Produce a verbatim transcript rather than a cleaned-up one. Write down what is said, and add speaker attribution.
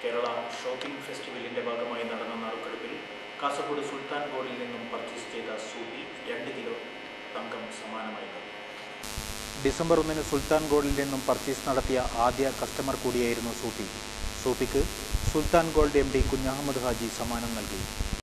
Speaker 1: Kerala shopping ഫെസ്റ്റിവലിൻ്റെ ഭാഗമായി നടന്ന നറുക്കെടുപ്പിൽ കാസർഗോഡ് സുൽത്താൻ ഗോൾഡിൽ നിന്നും പർച്ചേസ് ചെയ്ത സൂപ്പി രണ്ട് കിലോ തങ്കം സമ്മാനമായി നൽകി. ഡിസംബർ ഒന്നിന് സുൽത്താൻ ഗോൾഡിൽ നിന്നും പർച്ചേസ് നടത്തിയ ആദ്യ കസ്റ്റമർ കൂടിയായിരുന്നു സൂപ്പി. സൂപ്പിക്ക് Sultan Gold M D Kunhahammed Haji സമ്മാനം നൽകി.